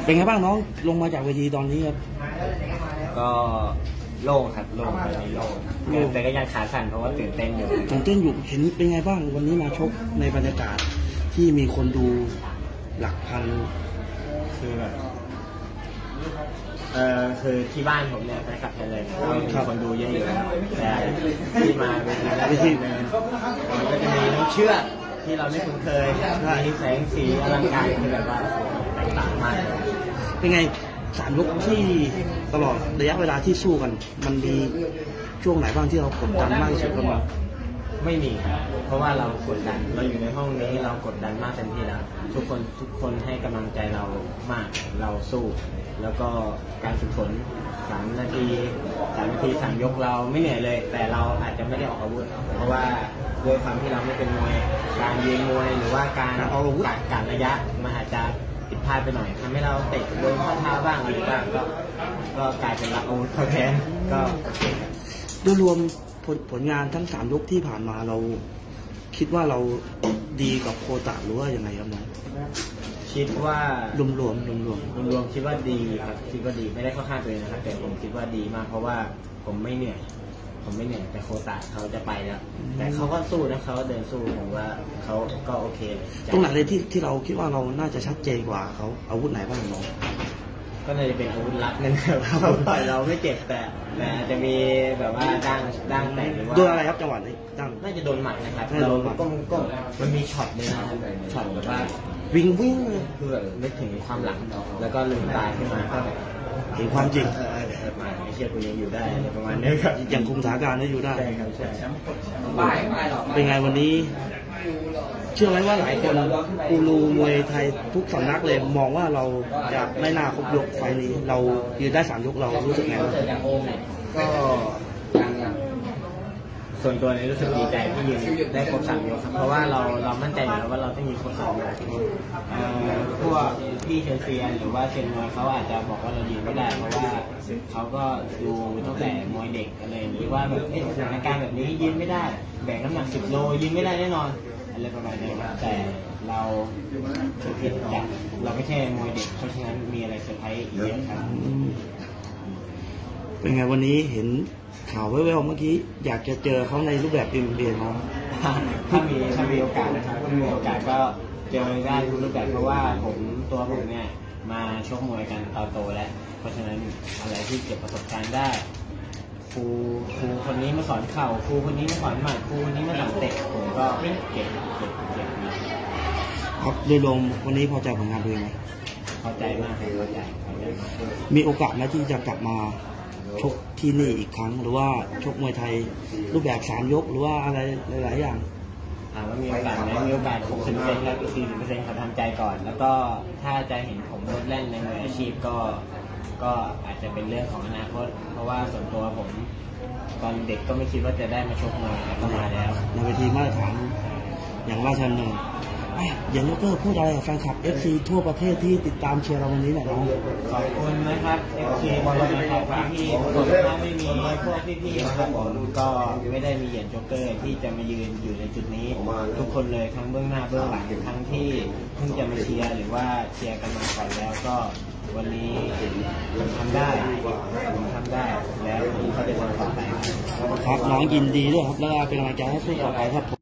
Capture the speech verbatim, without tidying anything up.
เป็นไงบ้างน้องลงมาจากเวทีตอนนี้ครับก็โล่งครับโล่งตอนนี้โล่งแต่ก็ยังขาสั่นเพราะว่าตื่นเต้นอยู่ตื่นเต้นอยู่เห็นเป็นไงบ้างวันนี้มาชกในบรรยากาศที่มีคนดูหลักพันคือแบบเออคือที่บ้านผมเนี่ยไปขับเลยก็มีคนดูเยอะอยู่แล้วแต่ที่มาเวทีแรกมันก็จะมีน้ำเชื่อที่เราไม่คุ้นเคยมีแสงสีอลังการที่แบบว่าแตกต่างมากเป็นไงสามยกที่ตลอดระยะเวลาที่สู้กันมันมีช่วงไหนบ้างที่เรากดดันมากที่สุดกันบ้างไม่มีครับเพราะว่าเรากดดันเราอยู่ในห้องนี้เรากดดันมากเต็มที่แล้วทุกคนทุกคนให้กำลังใจเรามากเราสู้แล้วก็การฝึกฝนสามนาทีสามนาทีสามยกเราไม่เหนื่อยเลยแต่เราอาจจะไม่ได้ออกอาวุธเพราะว่าด้วยความที่เราไม่เป็นมวยการยืนมวยหรือว่าการเอาอาวุธการระยะมันอาจจะผิดพลาดไปหน่อยทำให้เราเตะโดนข้อเท้าบ้างอะไรบ้างก็ก็กลายเป็นละอาวุธเขาแทนก็โอเคโดยรวมผลผลงานทั้งสามยกที่ผ่านมาเราคิดว่าเราดีกับโคตะหรือว่ายังไงครับน้องคิดว่ารวมรวมรวมรวมรวมคิดว่าดีครับคิดว่าดีไม่ได้เข้าข้างตัวเองนะครับแต่ผมคิดว่าดีมากเพราะว่าผมไม่เหนื่อยผมไม่เหนื่อยแต่โคตะเขาจะไปแล้วแต่เขาก็สู้นะเขาเดินสู้ผมว่าเขาก็โอเคตรงไหนเลยที่ที่เราคิดว่าเราน่าจะชัดเจนกว่าเขาอาวุธไหนบ้างน้องก็เลยเป็นอาวุธลับนั่นแหละเขาต่อยเราไม่เจ็บแต่แต่จะมีแบบว่าดั้งดั้งแตกหรือว่าโดนอะไรครับจังหวะนี้ดั้งน่าจะโดนหมัดนะครับเราก็ก็มันมีช็อตเลยนะช็อตแบบว่าวิ่งวิ่งคือแบบนึกถึงความหลังแล้วก็ลืมตาขึ้นมาก็เห็นความจริงมาเชื่อคุณยังอยู่ได้ประมาณนี้ครับยังคุมสถานการณ์ได้อยู่ได้ใช่ครับใช่เป็นไงวันนี้เชื่อไหมว่าหลายคนกูรูมวยไทยทุกสำนักเลยมองว่าเราจะไม่น่าครบยกไฟนี้เรายืนได้สามยกเรารู้สึกไงบ้างก็ส่วนตัวนี้รู้สึกดีใจที่ยืนได้ครบสามยกเพราะว่าเราเรามั่นใจอยู่แล้วว่าเราต้องยืนครบสามยกพวกพี่เชนเซียนหรือว่าเชนมวยเขาอาจจะบอกว่าเรายืนไม่ได้เพราะว่าเขาก็ดูตั้งแต่มวยเด็กอะไรอย่างนี้ว่าแบบสถานการณ์แบบนี้ยืนไม่ได้แบกน้ำหนักสิบโลยืนไม่ได้แน่นอนอะไรประมาณนี้ครับแต่เราถือผิดจากเราไม่ใช่มวยเด็กเพราะฉะนั้นมีอะไรเซอร์ไพรส์เยอะครับเป็นไงวันนี้เห็นข่าวแว่วๆเมื่อกี้อยากจะเจอเขาในรูปแบบเอ็มเบียน้องถ้ามีถ้ามีโอกาสนะครับถ้ามีโอกาสก็เจอได้ทุกรูปแบบเพราะว่าผมตัวผมเนี่ยมาชกมวยกันตอนโตแล้วเพราะฉะนั้นอะไรที่เก็บประสบการณ์ได้ครูครูคนนี้มาสอนเข่าครูคนนี้มาสอนหมัดครูคนนี้มาสอนเตะผมก็เก็บเก็บเก็บครับโดยรวมวันนี้พอใจผลงานตัวเองไหมพอใจมากครับพอใจพอใจมากมีโอกาสไหมที่จะกลับมาชกที่นี่อีกครั้งหรือว่าชกมวยไทยรูปแบบสามยกหรือว่าอะไรหลายๆอย่างถามว่ามีโอกาสไหมมีโอกาส หกสิบเปอร์เซ็นต์ ครับ สี่สิบเปอร์เซ็นต์ เขาทำใจก่อนแล้วก็ถ้าจะเห็นผมลดแล่นในมืออาชีพก็ก็อาจจะเป็นเรื่องของอนาคตเพราะว่าส่วนตัวผมตอนเด็กก็ไม่คิดว่าจะได้มาชกมวยแต่ก็มาแล้วในเวทีมาตรฐานอย่างราชดำเนินอย่างนี้ก็พูดอะไรกับแฟนคลับ เอฟ ซี ทั่วประเทศที่ติดตามเชียร์เราวันนี้หน่อยน้องขอบคุณนะครับ เอฟ ซี บอลนะครับพี่ผมถ้าไม่มีพวกพี่ๆนะครับผมก็ไม่ได้มีเหรียญโจ๊กเกอร์ที่จะมายืนอยู่ในจุดนี้ทุกคนเลยทั้งเบื้องหน้าเบื้องหลังทั้งที่เพิ่งจะมาเชียร์หรือว่าเชียร์กันมาก่อนแล้วก็วันนี้ผมทำได้ผมทำได้แล้วผมก็จะทำต่อไปครับน้องยินดีด้วยครับแล้วเป็นกำลังใจให้สู้ต่อไปครับผม